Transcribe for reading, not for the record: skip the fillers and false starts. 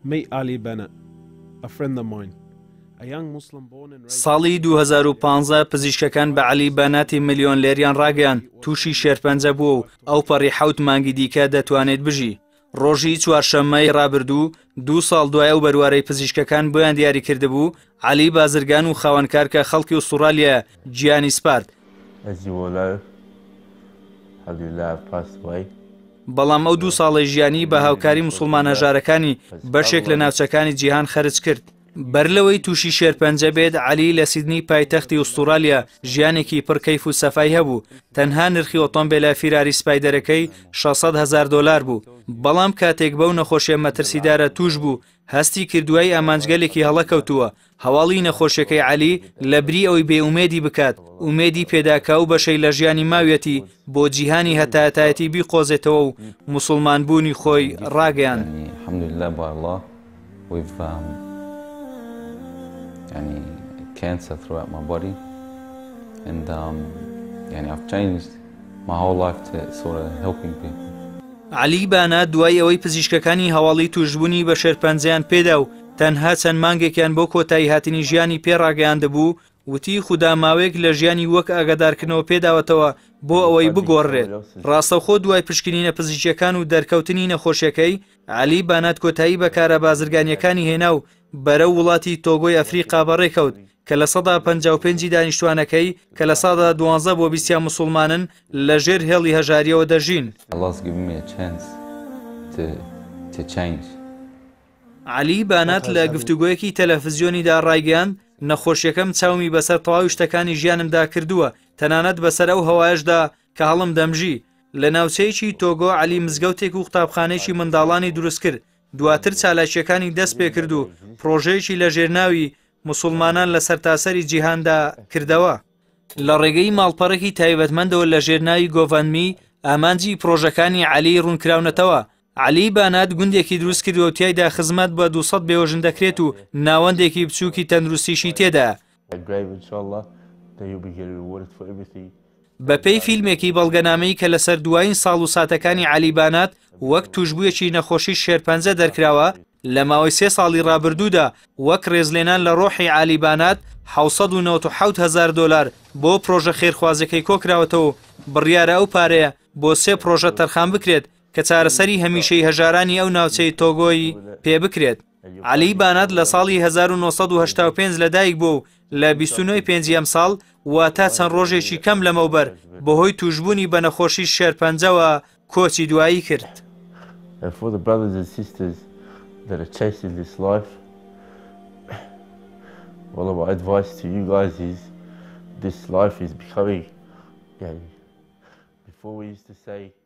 Meet Ali Bennett, a friend of mine. A young Muslim born and raised. ساڵی 2015 پزیشکەکان بە عەلی بەناتی ملیۆنلێریان ڕاگەیاند تووشی شێرپەنجە بووە و ئەو پەڕی 7 مانگی دیکە دەتوانێت بژی. ڕۆژی چوارشەممەی ڕابردوو 2 ساڵ دوای ئەو بەروارەی پزیشکەکان بۆیان دیاری کردبوو عەلی بازرگان و خاوەنکار کە خەڵکی ئوستورالیا گیانی سپارد. بەڵام ئەو 2 ساڵی ژیانی بە هاوکاری موسڵمان هەژارەکانی بەشێک لە ناوچەکانی جیهان خەرج کرد. بەرلەوەی تووشی شێرپەنجە بێت عەلی لە سیدنی پایتەختی ئوستورالیا ژیانێکی پڕ کەیف و سەفای هەبوو. تەنها نرخی ئۆتۆمبیلە فیراری سپایدەرەکەی $600,000 بوو. بەڵام کاتێک بەو نەخۆشیە مەترسیدارە توش بوو هەستی کردووای ئامانجگەلێکی هەڵەکەوتووە. هەواڵی نەخۆشیەکەی عەلی لە بری ئەوی بێئومێدی بکات ئومێدی پێداکا و بەشەی لە ژیانی ماویەتی بۆ جیهانی هەتایەتایەتی بیقۆزێتەوە و موسڵمان بوونی خۆی ڕاگەیاند. cancer throughout my body and I've changed my whole life to sort of helping people. عەلی بەنات دوای ئەوەی پزیشکەکانی هەواڵی توشبوونی بە شێرپەنجەیان پێدا و تەنها چەند مانگێکیان بۆ کۆتایی هاتنی ژیانی پێڕاگەیاندەبوو وتی خوددا ماوەیەک لە ژیانی وەک ئاگادارکردنەوە پێداوەتەوە بۆ ئەوەی بگۆڕێت. ڕاستەوخۆ دوای پشکنینە پزیشکەکان و دەرکەوتنی نەخۆشیەکەی عەلی بەنات کۆتایی بە کارە بازرگانیەکانی هێنا و بەرەو وڵاتی تۆگۆی ئەفریقا بەڕێکەوت کە لە 155 دانیشتوانەکەی کە لە ساڵدا 12 بۆ 20 موسڵمانن لەژێر هێڵی هەژاریەوە دەژین. عەلی بەنات لە گفتوگۆیەکی تەلەڤیزیۆنیدا ڕایگەیاند نەخۆشیەکەم چاومی بەسەر تەواوی شتەکانی ژیانمدا کردووە تەنانەت بەسەر ئەو هەوایشدا کە هەڵم دەمژی. لە ناوچەیەکی تۆگۆ عەلی مزگەوتێک و قوتابخانەیەکی منداڵانی دروست کرد. دواتر چالاکیەکانی دەست پێ کرد و پرۆژەیەکی لە ژێرناوی موسڵمانان لە سەرتاسەری جیهاندا کردەوە. لە ڕێگەی ماڵپەڕێکی تایبەتمەندەوە لە ژێرناوی گۆڤەندمی ئامانجی پرۆژەکانی عەلی ڕوونکراونەتەوە. عەلی بەنات گوندێکی دروست کردووە و تیایدا خزمەت بە 200 بێوەژن دەکرێت و ناوەندێکی بچووکی تەندروستیشی تێدا. بەپێی فیلمێکی بەڵگەنامەی کە لەسەر دوایین ساڵ و ساتەکانی عەلی بەنات وەک توشبوویەکی نەخۆشی شێرپەنجە دەرکراوە لە ماوەی 3 ساڵی ڕابردوودا وەک ڕێزلێنان لە ڕۆحی عەلی بەنات $797,000 بۆ پرۆژە خێرخوازەکەی کۆکراوەتەوە بڕیارە ئەو پارەیە بۆ 3 پرۆژە تەرخان بکرێت کە چارەسەری هەمیشەی هەژارانی ئەو ناوچەی تۆگۆی پێ بکرێت. عەلی بەنات لە ساڵی 1985 لەدایک بوو و لە 29 پێنجەم ساڵ واتە چەند ڕۆژێکی کەم لەمەوبەر بەهۆی توشبوونی بە نەخۆشی شێرپەنجەوە کۆچی دوایی کرد. That are chasing this life, well, my advice to you guys is this life is becoming, before we used to say